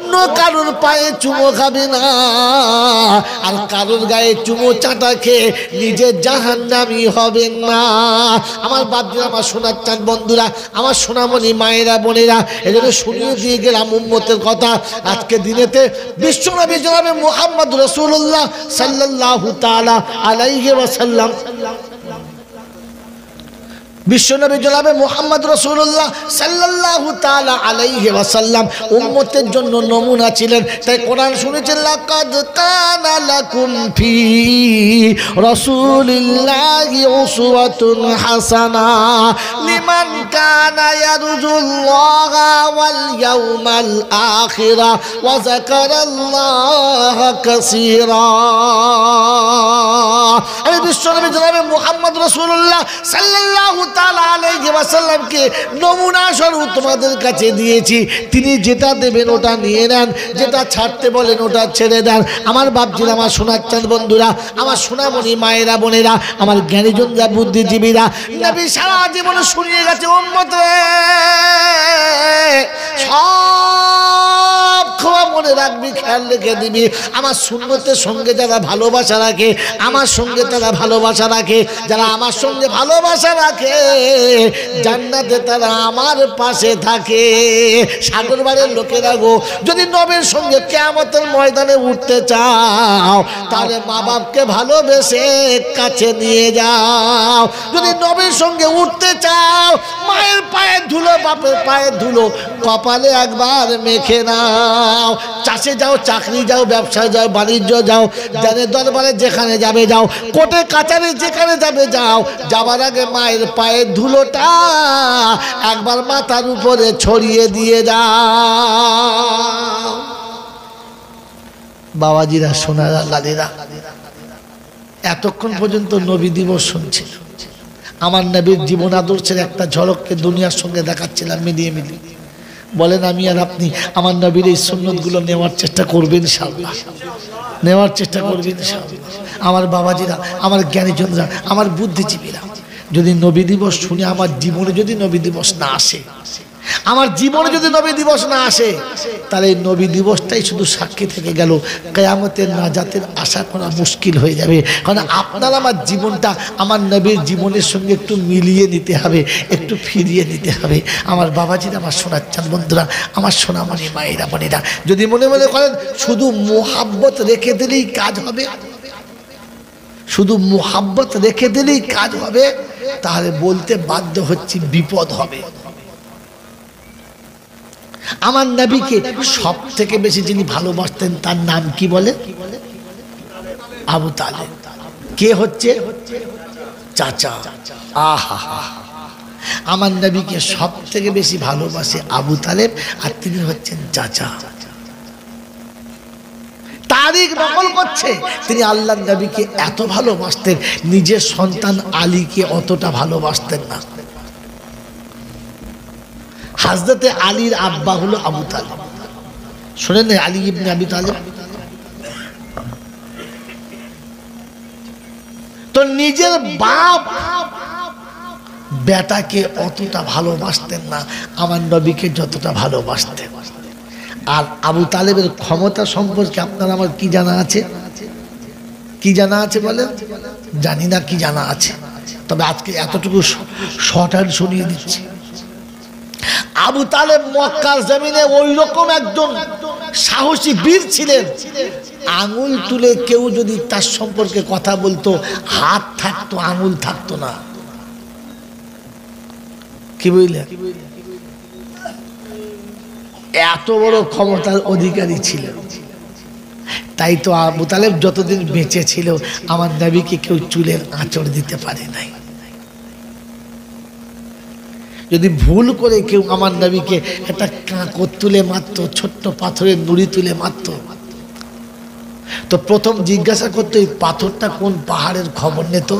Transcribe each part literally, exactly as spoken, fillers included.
অন্য কারোর পায়ে চুমো খাবে না, আর কারোর গায়ে চুমো চাটা খেয়ে নিজে জাহান্নামী হবে না। আমার বাপজিরা, আমার সোনার চাঁদ বন্ধুরা, আমার সোনামণি মায়েরা বোনেরা, এজন্য শুনিয়ে দিয়ে গেলাম উম্মতের কথা। আজকে দিনেতে বিশ্বনবী জনাবে মুহাম্মদ রাসূলুল্লাহ সাল্লাল্লাহু তাআলা আলাইহি ওয়াসাল্লাম, বিশ্বনবী জনাবে মুহাম্মদ রাসূলুল্লাহ সাল্লাল্লাহু তাআলা আলাইহি ওয়াসাল্লাম উম্মতের জন্য নমুনা ছিলেন। তাই কোরআন শুনেছেন, লাকাদ কানা লাকুম ফি রাসূলিল্লাহি উসওয়াতুন হাসানা লিমান কানা ইয়ারজুল্লাহা ওয়াল ইয়াউমাল আখিরা ওয়া যাকারাল্লাহা কাসীরা। আমি বিশ্বনবী জনাবে মুহাম্মদ রাসূলুল্লাহ সাল্লাল্লাহু তাআলা আলাইহি ওয়াসাল্লামকে নমুনা স্বরূপ তোমাদের কাছে দিয়েছি। তিনি যেটা দেবেন ওটা নিয়ে নেন, যেটা ছাড়তে বলেন ওটা ছেড়ে দেন। আমার বাপজিরা, আমার সোনার চাঁদ বন্ধুরা, আমার সোনামণি মায়েরা বোনেরা, আমার জ্ঞানীজনরা, বুদ্ধিজীবীরা, নবী সারা জীবনে শুনিয়ে গেছে, উম্মত রে সব খোয়া মনে রাখবি, খেয়াল রেখে দিবি। আমার সুন্নতের সঙ্গে যারা ভালোবাসা রাখে, আমার সঙ্গে তারা ভালোবাসা রাখে, যারা আমার সঙ্গে ভালোবাসা রাখে জান্নাতে তারা আমার পাশে থাকে। সাগরবাড়ির লোকেরা গো, যদি নবীর সঙ্গে কিয়ামতের ময়দানে উঠতে চাও তাহলে মা বাপকে ভালোবেসে কাছে নিয়ে যাও। যদি নবীর সঙ্গে উঠতে চাও মায়ের পায়ে ধুলো, বাপের পায়ে ধুলো কপালে একবার মেখে নাও। চাষে যাও, চাকরি যাও, ব্যবসায় যাও, বাণিজ্য যাও, জানের দরবারে যেখানে যাবে যাও, কোর্টে কাচারি যেখানে যাবে যাও, যাবার আগে মায়ের পায়ের ধুলোটা একবার মাথার উপরে ছড়িয়ে দিয়ে যাও। বাবাজিরা, সোনারা, লালিরা, এতক্ষণ পর্যন্ত নবী দিবস শুনছিল। আমার নবীর জীবন আদর্শের একটা ঝলককে দুনিয়ার সঙ্গে দেখাচ্ছিলাম মিলিয়ে মিলিয়ে। বলেন আমি আর আপনি আমার নবীর এই সুন্নতগুলো নেওয়ার চেষ্টা করবেন ইনশাআল্লাহ, নেওয়ার চেষ্টা করবেন ইনশাআল্লাহ। আমার বাবাজিরা, আমার জ্ঞানীজনরা, আমার বুদ্ধিজীবীরা, যদি নবী দিবস শুনে আমার জীবনে যদি নবী দিবস না আসে, আমার জীবনে যদি নবী দিবস না আসে, তাহলে এই নবী দিবসটাই শুধু সাক্ষী থেকে গেল। কিয়ামতের নাজাতের আশা করা মুশকিল হয়ে যাবে। কারণ আপনার আমার জীবনটা আমার নবীর জীবনের সঙ্গে একটু মিলিয়ে নিতে হবে, একটু ফিরিয়ে নিতে হবে। আমার বাবাজিরা, আমার সোনার চাঁদ বন্ধুরা, আমার সোনামণি মায়েরা বোনেরা, যদি মনে মনে করেন শুধু মোহাব্বত রেখে দিলেই কাজ হবে, শুধু মোহাব্বত রেখে দিলেই কাজ হবে, তাহলে বলতে বাধ্য হচ্ছি বিপদ হবে। আমার নবীকে সব থেকে বেশি যিনি ভালোবাসতেন তার নাম কি বলে? আবু তালেব। কে হচ্ছে? চাচা। আহা, আমার নবীকে সব থেকে বেশি ভালোবাসে আবু তালেব, আর তিনি হচ্ছেন চাচা। তারিখ নকল করছে, তিনি আল্লাহর নবীকে এত ভালোবাসতেন, নিজের সন্তান আলীকে অতটা ভালোবাসতেন না। হযরতে আলীর আব্বা হলো আবু তালেব। শুনেন, আলী ইবনে আবি তালেব তো নিজের বাপ বেটাকে অতটা ভালোবাসতেন না আমার নবীকে যতটা ভালোবাসতেন। আর আবু তালেবের ক্ষমতা সম্পর্কে আপনার আমার কি জানা আছে? কি জানা আছে বলেন? জানি না কি জানা আছে, তবে আজকে এতটুকু শর্ট হ্যান্ড শুনিয়ে দিচ্ছি। আবু তালেব মক্কার জমিনে ওই রকম একজন সাহসী বীর ছিলেন, আঙুল তুলে কেউ যদি তার সম্পর্কে কথা বলতো, হাত থাকতো আঙুল থাকতো না। কি বুঝলেন? এত বড় ক্ষমতার অধিকারী ছিল। তাই তো আবু তালেব যতদিন বেঁচে ছিল আমার নবীকে কেউ চুলের আঁচড় দিতে পারে নাই। যদি ভুল করে কেউ আমার নবীকে একটা কাঁকর তুলে মারতো, ছোট্ট পাথরের নুড়ি তুলে মারতো, তো প্রথম জিজ্ঞাসা করতো এই পাথরটা কোন পাহাড়ের খবর নিত।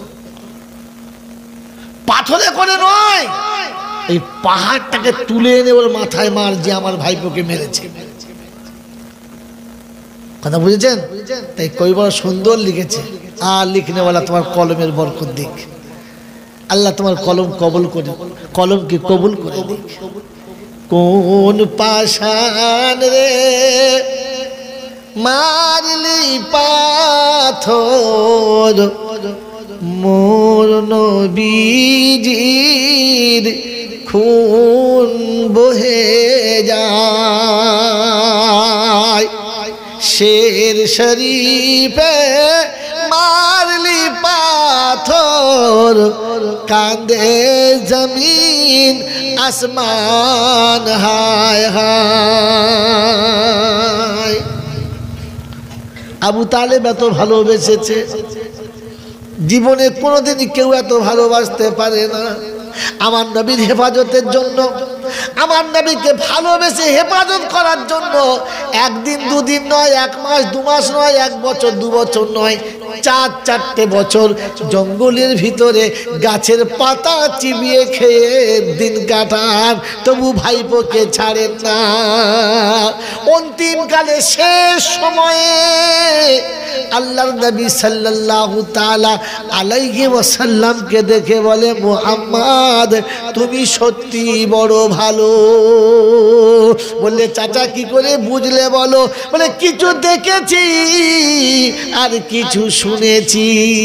পাথরে করে নয়, এই পাহাড়টাকে তুলে এনে ওর মাথায় মার যে আমার ভাইপোকে মেরেছে। কথা বুঝেছেন? তাই কই বড় সুন্দর লিখেছে, আর লিখনে वाला তোমার কলমের বরকত দিক, আল্লাহ তোমার কলম কবুল করে, কলমকে কবুল করে দিক। কোন পাষাণ রে মারলি পাথর মোর নবীজির খুন বহে যায় শের শরীফে মারলি পাথর কাঁদে জমিন আসমান হায় হায়। আবু তালেব এত ভালোবেসেছে, জীবনে কোনোদিনই কেউ এত ভালোবাসতে পারে না। আমার নবীর হেফাজতের জন্য, আমার নবীকে ভালোবেসে হেফাজত করার জন্য একদিন দুদিন নয়, এক মাস দু মাস নয়, এক বছর দু বছর নয়, চার চারটে বছর জঙ্গলের ভিতরে গাছের পাতা চিবিয়ে খেয়ে দিন কাটান, তবু ভাইপোকে ছাড়েন না। অন্তিমকালে শেষ সময়ে আল্লাহর নবী সাল্লাল্লাহু তাআলা আলাইহি ওয়াসাল্লামকে দেখে বলে, মুহাম্মদ তুমি সত্যি বড় ভালো। বললে চাচা কি করে বুঝলে বলো? বলে কিছু দেখেছি আর কিছু শুনেছি।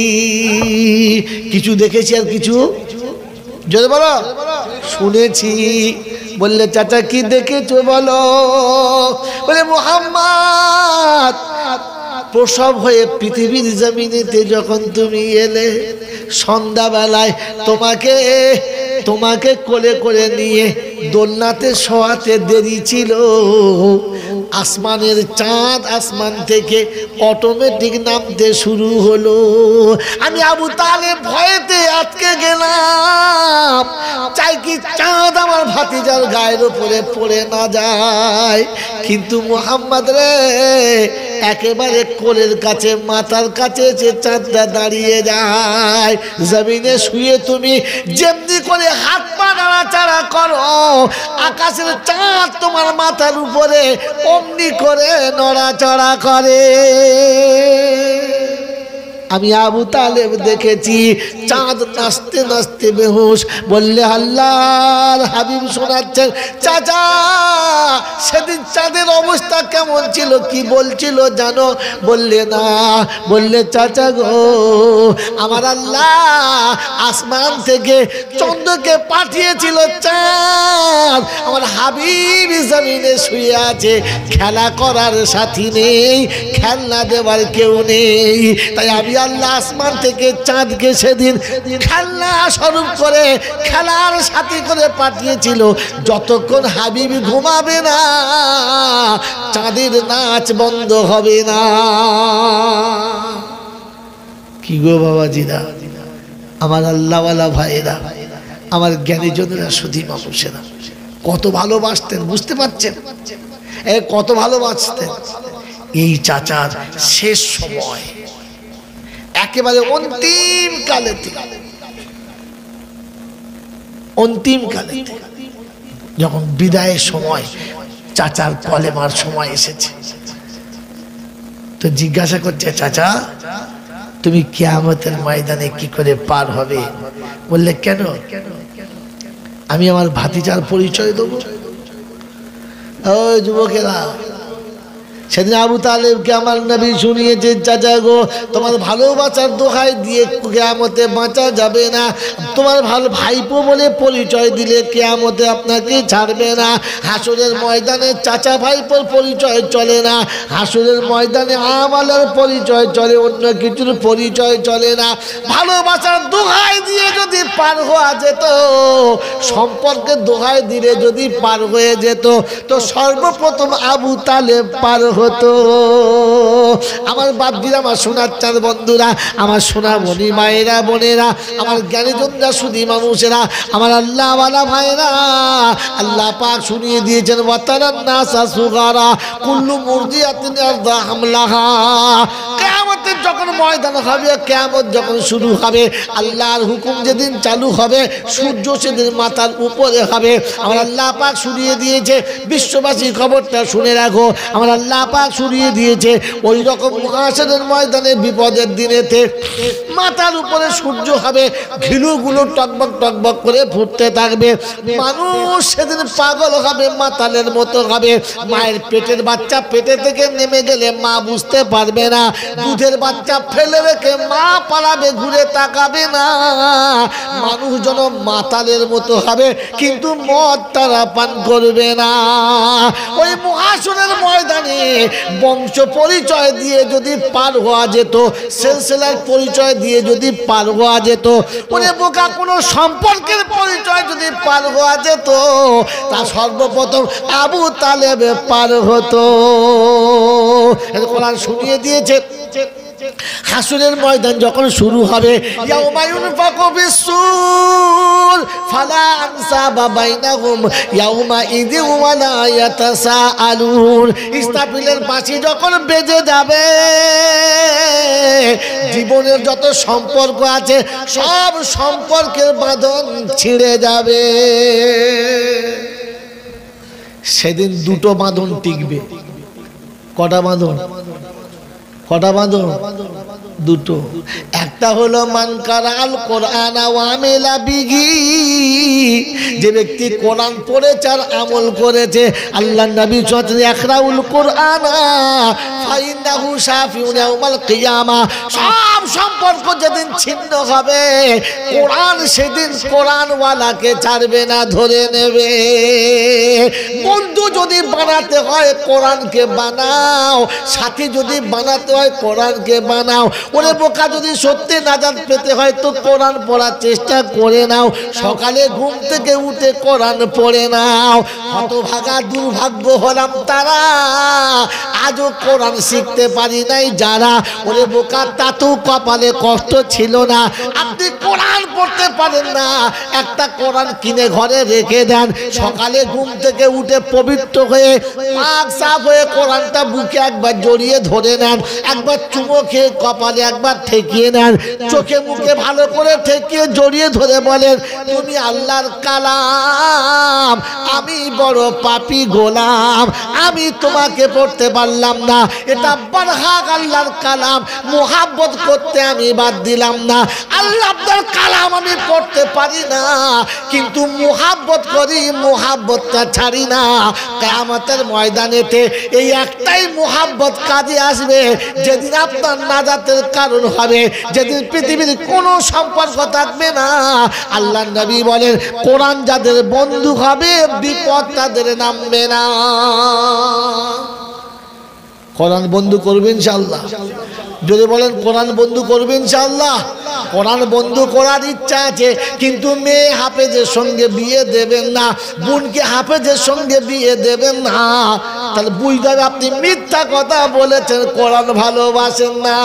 কিছু দেখেছি আর কিছু যদি বলো শুনেছি। বললে চাচা কি দেখেছো বলো? বলে মুহাম্মদ প্রসব হয়ে পৃথিবীর জমিনেতে যখন তুমি এলে, সন্ধ্যাবেলায় তোমাকে তোমাকে কোলে করে নিয়ে দোলনাতে শোয়াতে দেরি ছিল। আসমানের চাঁদ আসমান থেকে অটোমেটিক নামতে শুরু হলো। আমি আবু তালেব ভয়েতে আটকে গেলাম, চাই কি চাঁদ আমার ভাতিজার গায়ের উপরে পড়ে না যায়। কিন্তু মুহাম্মদ রে, একেবারে কোলের কাছে মাথার কাছে যে চাঁদটা দাঁড়িয়ে যায়। জমিনে শুয়ে তুমি যেমনি করে হাত পা নাড়াচাড়া করো, আকাশের চাঁদ তোমার মাথার উপরে অমনি করে নড়াচড়া করে। আমি আবু তালেব দেখেছি চাঁদ নাচতে নাচতে বেহুশ। বললে আল্লাহর হাবিব শোনাচ্ছেন, চাচা সেদিন চাঁদের অবস্থা কেমন ছিল, কি বলছিল জানো? বললে না। বললে চাচা গো, আমার আল্লাহ আসমান থেকে চন্দ্রকে পাঠিয়েছিল চাঁদ, আমার হাবিব জমিনে শুয়ে আছে, খেলা করার সাথী নেই, খেলনা দেওয়ার কেউ নেই। তাই আমি আল্লাহ আসমান থেকে চাঁদকে সেদিন খেলনা স্বরূপ করে খেলার সাথী করে পাঠিয়েছিল। যতক্ষণ হাবিব ঘুমাবে না, চাঁদের নাচ বন্ধ হবে না। কি গো বাবাজিরা, আমার আল্লাহওয়ালা ভাইয়েরা, আমার জ্ঞানীজনেরা, শুধু মানুষেরা কত ভালোবাসতেন, বুঝতে পারছেন? এ কত ভালোবাসতেন। এই চাচার শেষ সময় একেবারে অন্তিম কালে, অন্তিম কালে যখন বিদায়ের সময়, চাচার কলেমার সময় এসেছে, তো জিজ্ঞাসা করছে, চাচা তুমি কিয়ামতের ময়দানে কি করে পার হবে? বললে কেন? আমি আমার ভাতিজার পরিচয় দেবো। ও যুবকেরা, সেদিন আবু তালেবকে আমার নবী শুনিয়েছে, চাচা গো তোমার ভালোবাসার দোহাই দিয়ে কিয়ামতে বাঁচা যাবে না। তোমার ভালো ভাইপো বলে পরিচয় দিলে কিয়ামতে আপনাকে ছাড়বে না। হাসরের ময়দানে চাচা ভাইপোর পরিচয় চলে না, হাসরের ময়দানে আমালের পরিচয় চলে, অন্য কিছুর পরিচয় চলে না। ভালোবাসার দোহাই দিয়ে যদি পার হওয়া যেত, সম্পর্কের দোহাই দিলে যদি পার হয়ে যেত, তো সর্বপ্রথম আবু তালেব পার হতো। আমার বাপজিরা, আমার সোনার চাঁদ বন্ধুরা, আমার সোনা বনি মায়েরা, বোনেরা, আমার জ্ঞানীজনরা, শুধু মানুষেরা, আমার আল্লাহ ওয়ালা ভাইরা, আল্লাহ পাক শুনিয়ে দিয়েছেন, ওয়াতারান নাসা সুগারা কুল্লু মুরদিয়াতিন আরদা হামলাহা। কিয়ামত কিয়ামতের যখন ময়দান হবে, কিয়ামত যখন শুরু হবে, আল্লাহর হুকুম যেদিন চালু হবে, সূর্য সেদিন মাথার উপরে হবে। আমার আল্লাহ পাক শুনিয়ে দিয়েছে, বিশ্ববাসী খবরটা শুনে রাখো, আমার আল্লাহ পাক শুনিয়ে দিয়েছে ওই রকম মহাশরের ময়দানে বিপদের দিনেতে মাথার উপরে সূর্য হবে, ঘিলুগুলো টকবক টকবক করে ফুটতে থাকবে। মানুষ সেদিন পাগল হবে, মাতালের মতো হবে। মায়ের পেটের বাচ্চা পেটে থেকে নেমে গেলে মা বুঝতে পারবে না, দুধের বাচ্চা ফেলে রেখে মা পালাবে, ঘুরে তাকাবে না। মানুষ যেন মাতালের মতো হবে, কিন্তু মদ তারা পান করবে না। ওই মহাশরের ময়দানে বংশ পরিচয় দিয়ে যদি পার হওয়া যেত, সিলসিলার পরিচয় দিয়ে যদি পার হওয়া যেত, ওরে বোকা কোনো সম্পর্কের পরিচয় যদি পার হওয়া যেত, তা সর্বপ্রথম আবু তালেবে পার হতো। কোরআন শুনিয়ে দিয়েছে হাসরের ময়দান যখন শুরু হবে, ইয়াউমা ইউনফাকু ফিস-সূর ফালা আনসাবা বাইনাহুম ইয়াউমা ইযিন ওয়ালা ইয়াতাসাআলুন। ইসরাফিলের বাঁশি যখন বেজে যাবে, জীবনের যত সম্পর্ক আছে সব সম্পর্কের বাঁধন ছিঁড়ে যাবে। সেদিন দুটো বাঁধন টিকবে। কটা বাঁধন? কটা বাঁধন? দুটো। একটা হলো মান কারাল কোরআন ওয়া আমিলা বিহি, যে ব্যক্তি কোরআন পড়েছে আর আমল করেছে। আল্লাহর নবী বলেছেন ইকরাউল কোরআন ফাইন্নাহু শাফিউন ইয়াউমাল কিয়ামা। সব সম্পর্ক যেদিন ছিন্ন হবে, কোরআন সেদিন কোরআনওয়ালাকে ছাড়বে না, ধরে নেবে। বন্ধু যদি বানাতে হয় কোরআনকে বানাও, সাথী যদি বানাতে হয় কোরআনকে বানাও। ওরে বোকা, যদি সত্যি নাজাত পেতে হয় তো কোরআন পড়ার চেষ্টা করে নাও। সকালে ঘুম থেকে উঠে কোরআন পড়ে নাও। হতভাগা দুর্ভাগ্য হলাম তারা, আজও কোরআন শিখতে পারি নাই যারা। ওরে বোকা, তাতেও কপালে কষ্ট ছিল না। আপনি কোরআন পড়তে পারেন না, একটা কোরআন কিনে ঘরে রেখে দেন। সকালে ঘুম থেকে উঠে পবিত্র হয়ে পাক সাফ হয়ে কোরআনটা বুকে একবার জড়িয়ে ধরে নেন, একবার চুমো খেয়ে কপালে একবার ঠেকিয়ে নেন, চোখে মুখে ভালো করে ঠেকিয়ে জড়িয়ে ধরে বলেন, তুমি আল্লাহর কালাম, আমি বড় পাপী গোলাম, আমি তোমাকে পড়তে পারলাম না। এটা বারহাক আল্লাহর কালাম, মুহাব্বত করতে আমি বাদ দিলাম না। আল্লাহ আপনার কালাম আমি পড়তে পারি না, কিন্তু মুহাব্বত করি, মুহাব্বতটা ছাড়ি না। কিয়ামতের ময়দানেতে এই একটাই মুহাব্বত কাজে আসবে, যেদিন আপনার নাজাতের কারণ হবে, যেদিন পৃথিবীর কোনো সম্পর্ক থাকবে না। আল্লাহর নবী বলেন, কোরআন যাদের বন্ধু হবে বিপদ তাদের নামবে না। কোরআন বন্ধু করবে ইনশাআল্লাহ। যদি বলেন কোরআন বন্ধু করবে ইনশাআল্লাহ। কোরআন বন্ধু করার ইচ্ছা আছে, কিন্তু মেয়ে হাফেজের সঙ্গে বিয়ে দেবেন না, বোনকে হাফেজের সঙ্গে বিয়ে দেবেন না। তাহলে বুঝতে হবে আপনি মিথ্যা কথা বলেছেন, কোরআন ভালোবাসেন না।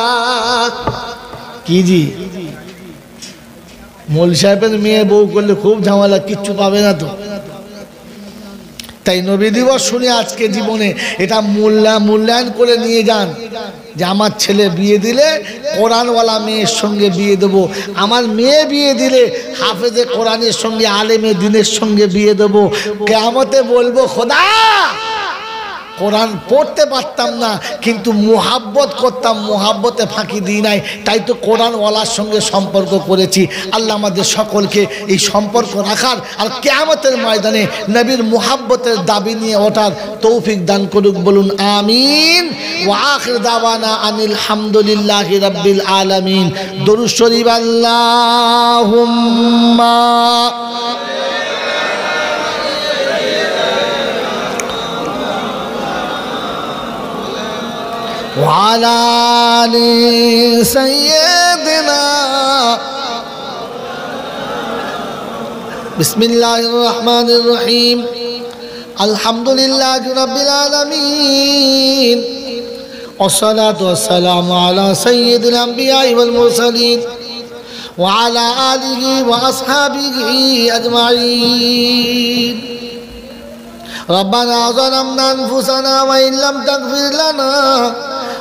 কি জি মৌল সাহেবের মেয়ে বউ করলে খুব ঝামেলা, কিচ্ছু পাবে না তো। তাই নবী দিবস শুনে আজকে জীবনে এটা মূল্যা মূল্যায়ন করে নিয়ে যান যে আমার ছেলে বিয়ে দিলে কোরআনওয়ালা মেয়ের সঙ্গে বিয়ে দেবো, আমার মেয়ে বিয়ে দিলে হাফেজে কোরআনের সঙ্গে আলেমে দিনের সঙ্গে বিয়ে দেবো। কিয়ামতে বলবো, খোদা কোরআন পড়তে পারতাম না, কিন্তু মুহাব্বত করতাম, মুহাব্বতে ফাঁকি দিই নাই, তাই তো কোরআনওয়ালার সঙ্গে সম্পর্ক করেছি। আল্লাহ আমাদের সকলকে এই সম্পর্ক রাখার আর কিয়ামতের ময়দানে নবীর মুহাব্বতের দাবি নিয়ে ওঠার তৌফিক দান করুক। বলুন আমিন। ওয়া আখির দাওয়ানা আনিল হামদুলিল্লাহি রাব্বিল আলামিন। দরুদ শরীফ আল্লাহুম্মা وعلى آل سيدنا بسم الله الرحمن الرحيم الحمد لله رب العالمين والصلاة والسلام على سيد الأنبياء والمرسلين وعلى آله وأصحابه أجمعين ربنا ظلمنا أنفسنا وإن لم تغفر لنا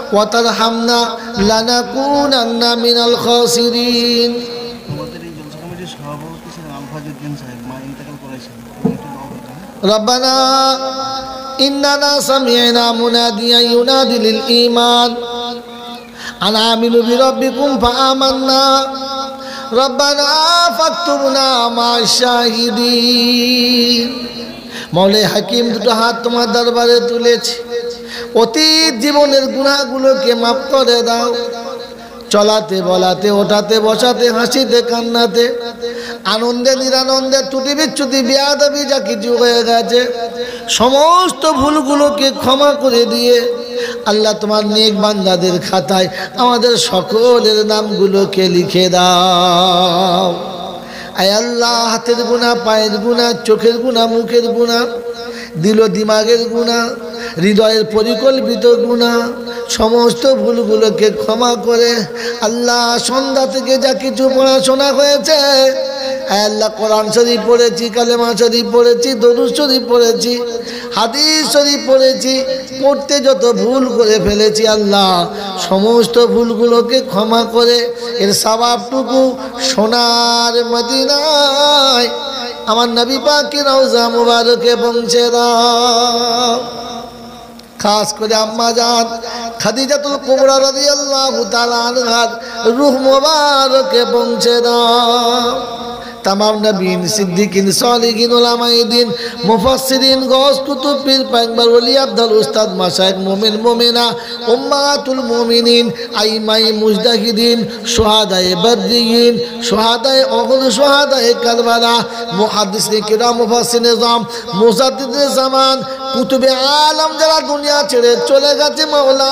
ওয়া তারহামনা লানাকুনান্না মিনাল খাসিরিন। আমাদের এই জলসা কমিটির সভাপতি ছিলেন আলফাজউদ্দিন সাহেব, মা ইন্তেকাল করেছেন। রব্বানা ইন্নানা সামি'না মুনাদিয়ান ইউনাদি লিল ঈমান আন আমিনু বিরাব্বিকুম ফাআমান্না রব্বানা ফাকতুবনা মা'আশ শাহিদিন। মওলাই হাকিম দুটো হাত তোমার দরবারে তুলেছি, অতীত জীবনের গুনাহগুলোকে মাফ করে দাও। চলাতে বলাতে ওঠাতে বসাতে হাসিতে কান্নাতে আনন্দে নিরানন্দে ত্রুটি বিচ্যুতি বেয়াদবি যা কিছু হয়ে গেছে সমস্ত ভুলগুলোকে ক্ষমা করে দিয়ে আল্লাহ তোমার নেক বান্দাদের খাতায় আমাদের সকলের নামগুলোকে লিখে দাও। আয় আল্লাহ, হাতের গুনাহ, পায়ের গুনাহ, চোখের গুনাহ, মুখের গুনাহ, দিল দিমাগের গুনাহ, হৃদয়ের পরিকল্পিত গুনাহ, সমস্ত ভুলগুলোকে ক্ষমা করে আল্লাহ সন্ধ্যা থেকে যা কিছু পড়াশোনা হয়েছে আল্লাহ, কোরআন শরীফ পড়েছি, কালেমা শরীফ পড়েছি, দরুদ শরীফ পড়েছি, হাদিস শরীফ পড়েছি, পড়তে যত ভুল করে ফেলেছি আল্লাহ সমস্ত ভুলগুলোকে ক্ষমা করে এর সওয়াবটুকু সোনার মদিনায় আমার নবী পাকের রওজা মুবারকে পৌঁছে দাও। খাস করে আম্মা জান খাদিজাতুল কুবরা রাদিয়াল্লাহু তাআলা আনহার রূহ মুবারকে পৌঁছে দাও। तमाम नबीन सिद्दीकीन सालिहीन उलामाए दीन मुफस्सिरीन गौस कुतुब पीर पैगंबर वली अब्दुल उस्ताद मशाइख मोमिन मोमिना उम्मातुल मोमिनीन आइमाए मुजतहिदीन शुहादाए बद्रियीन शुहादाए उहुद शुहादाए करबला मुहद्दिसिन किराम मुफस्सिर निजाम मुजद्दिद ज़मान कुतुबे आलम যারা দুনিয়া ছেড়ে চলে গেছে মাওলা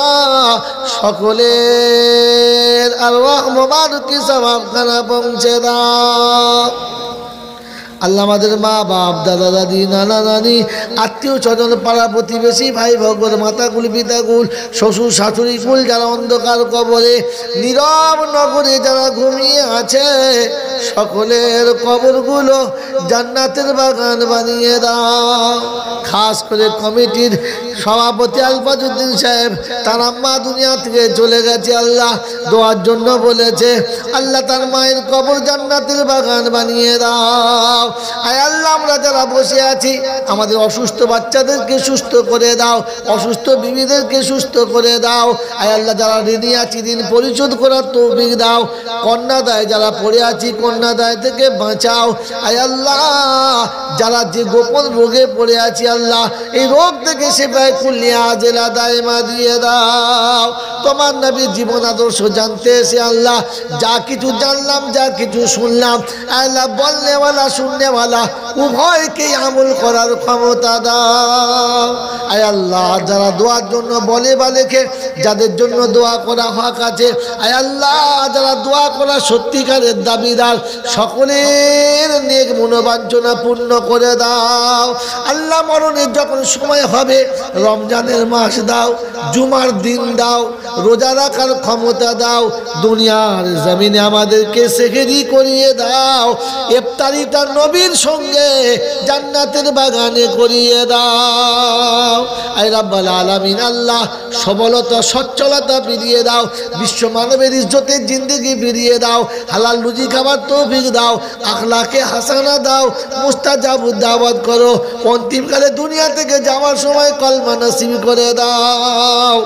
সকলের আরওয়াহ মুবারকি সওয়াবখানা পৌঁছে দাও। আল্লাহ আমাদের মা বাপ দাদা দাদি নানা নানি আত্মীয় স্বজন পাড়া প্রতিবেশী ভাই ভগর মাতাকুল পিতাকুল শ্বশুর শাশুড়ি কুল যারা অন্ধকার কবরে নীরব নগরে যারা ঘুমিয়ে আছে সকলের কবরগুলো জান্নাতের বাগান বানিয়ে দাও। খাস করে কমিটির সভাপতি আলফাজউদ্দিন সাহেব, তার আম্মা দুনিয়া থেকে চলে গেছে আল্লাহ দোয়ার জন্য বলেছে, আল্লাহ তার মায়ের কবর জান্নাতের বাগান বানিয়ে দাও। আয় আল্লাহ, আমরা যারা বসে আছি আমাদের অসুস্থ বাচ্চাদেরকে সুস্থ করে দাও, অসুস্থ বিবিদেরকে সুস্থ করে দাও। আয় আল্লাহ, যারা ঋণী আছি ঋণ পরিশোধ করার তৌফিক দাও। কন্যাদায় যারা পড়ে আছি কন্যাদায় থেকে বাঁচাও। আয় আল্লাহ, যারা যে গোপন রোগে পড়ে আছি আল্লাহ এই রোগ থেকে সেফায়ে কুল্লিয়া আজেলা দায়মা দিয়ে দাও। তোমার নবীর জীবন আদর্শ জানতে এসে আল্লাহ যা কিছু জানলাম যা কিছু শুনলাম আল্লাহ বলনেওয়ালা শুননেওয়ালা উভয়কেই আমল করার ক্ষমতা দাও। আয় আল্লাহ, যারা দোয়ার জন্য বলে বা লেখে যাদের জন্য দোয়া করা হক আছে আয় আল্লাহ, যারা দোয়া করা সত্যিকারের দাবিদার সকলের নেক মনোবাঞ্ছনা পূর্ণ করে দাও। আল্লাহ, মরণের যখন সময় হবে রমজানের মাস দাও, জুমার দিন দাও, রোজা রাখার ক্ষমতা দাও, দুনিয়ার জমিনে আমাদেরকে সেহরি করিয়ে দাও, ইফতারিটা নবীর সঙ্গে জান্নাতের বাগানে করিয়ে দাও। আয় রাব্বাল আলামিন, আল্লাহ সবলতা সচ্ছলতা ফিরিয়ে দাও, বিশ্ব মানবের ইজ্জতের জিন্দেগি ফিরিয়ে দাও, হালাল রুজি খাবার তৌফিক দাও, আখলাকে হাসানা দাও, মুস্তাজাবুদ দাওয়াত করো, অন্তিমকালে দুনিয়া থেকে যাওয়ার সময় কলমা নসিব করে দাও।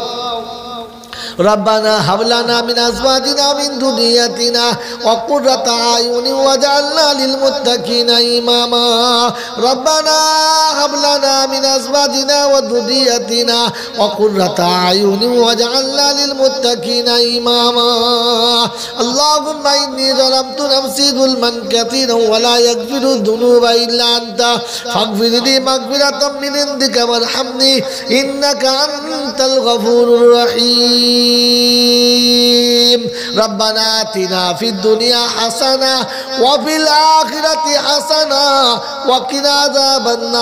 ربنا هب لنا من ازواجنا من ذريتنا وقرة اعين واجعلنا للمتقين اماما ربنا هب لنا من ازواجنا وذريتنا وقرة اعين واجعلنا للمتقين اماما اللهم اني ظلمت نفسي ظلما كثيرا ولا يغفر الذنوب الا انت فاغفر لي مغفرة من عندك وارحمني انك انت الغفور الرحيم ربنا آتنا في الدنيا حسنة وفي الآخرة حسنة وقنا عذاب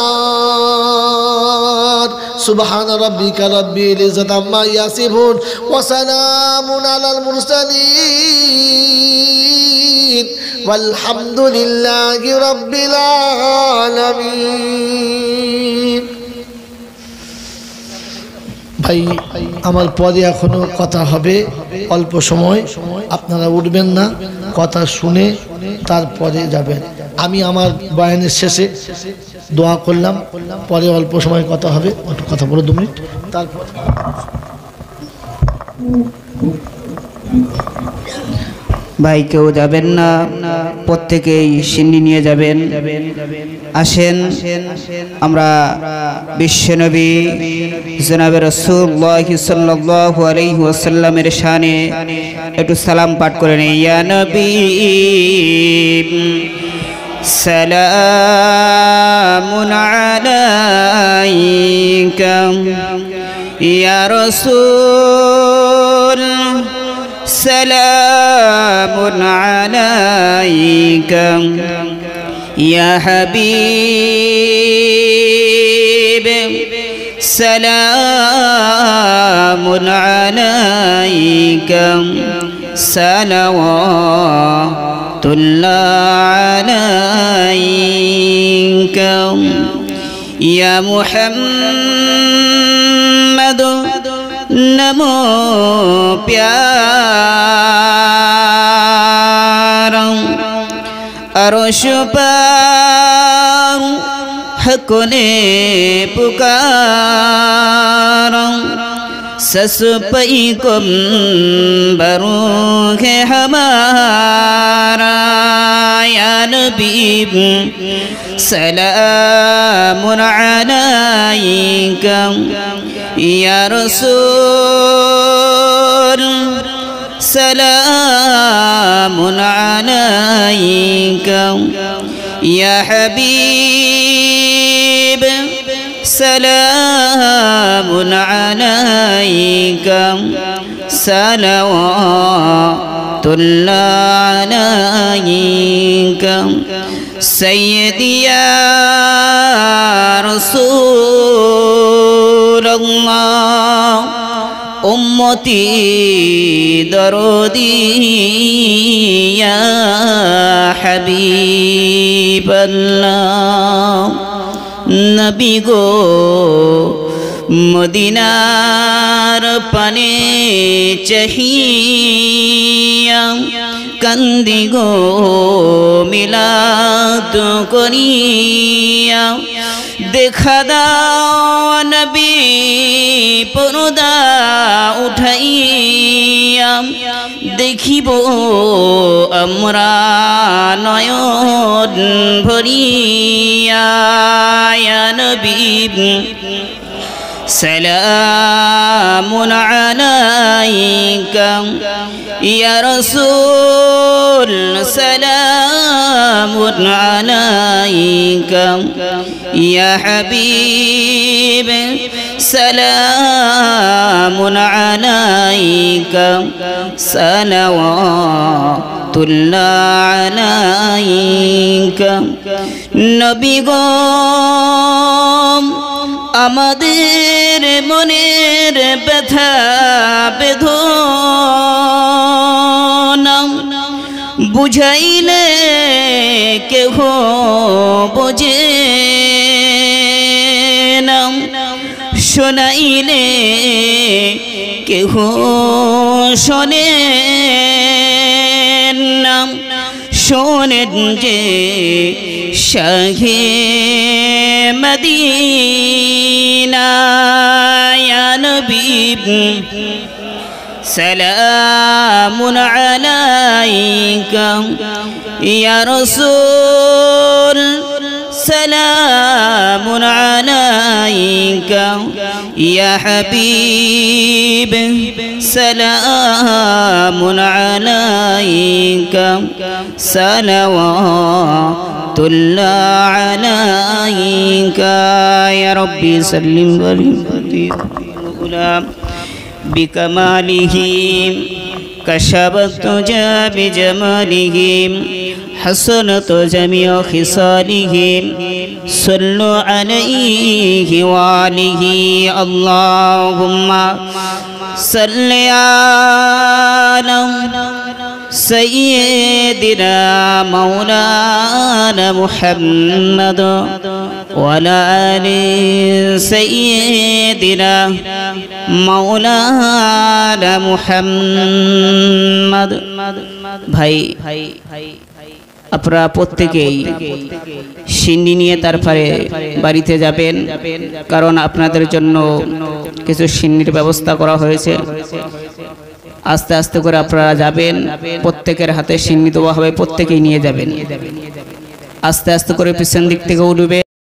النار سبحان ربك رب العزة عما يصفون وسلام على المرسلين والحمد لله رب العالمين। ভাই আমার পরে এখনো কথা হবে, অল্প সময়, আপনারা উঠবেন না, কথা শুনে তারপরে যাবেন। আমি আমার বয়ানের শেষে দোয়া করলাম, পরে অল্প সময় কথা হবে, একটু কথা বলো দু মিনিট, তারপর ভাই কেউ যাবেন না, প্রত্যেকেই সিন্নি নিয়ে যাবেন। আসেন আমরা বিশ্বনবী জনাবে রাসূলুল্লাহ সাল্লাল্লাহু আলাইহি ওয়াসাল্লামের শানে একটু সালাম পাঠ করে নেই। ইয়া নবী সালামুন আলাইকা, ইয়া রাসূল সালামুন আলাইকা, ইয়া হাবিব সালামুন আলাইকা, সালাওয়াতুল্লাহ আলাইকা, ইয়া মুহাম্মদ नमो प्यारा, अरश पर हक ने पुकारा, सस पई कुंबरों है हमारा, या नबी सलामुन अलैका, या रसूल सलामुन अलैका, या हबीब सलामुन अलैका, सलावतुल्लाह अलैका, सय्यदी या रसूल अल्लाह, उम्मती दरोदी या हबीब अल्लाह, नबी गो मदीनार पाने चाहिया, कंदी गो मिला तो करिया, देखा दाओ नबी पर्दा उठाइया, देखिबो আমরা নয়ন ভরিয়া, ইয়া নবী সালামুন আলাইকা, ইয়া রাসূল সালামুন আলাইকা, ইয়া হাবিব সালামুন আলাইকা, সালাওয়াতুল্লাহ আলাইকা, নবী গো আমাদের মনের ব্যথা বেদনা বুঝাইলে কেহ বোঝে না, শোনাইলে কেহ শোনে না, শোনেন যে শাহে মদিনা, ইয়া নবী সালামুন আলাইকা, ইয়া রাসূল সালামুন আলাইকা, ইয়া হাবিব সালামুন আলাইকা, সালাওয়াতুল্লাহ আলাইকা, ইয়া রব্বি সাল্লিম ওয়ালিম বিকামালিহি كشفت جا بجمالهم حسنت جميع خصالهم صلوا عليه وآله اللهم صل على سيدنا مولانا محمد وعلى آل سيدنا মাওলানা মুহাম্মদ। ভাই আপনারা প্রত্যেকেই সিন্নি নিয়ে তারপরে বাড়িতে যাবেন, কারণ আপনাদের জন্য কিছু সিন্নির ব্যবস্থা করা হয়েছে। আস্তে আস্তে করে আপনারা যাবেন, প্রত্যেকের হাতে সিন্নি দেওয়া হবে, প্রত্যেকেই নিয়ে যাবেন। আস্তে আস্তে করে পিছন দিক থেকে উঠবে।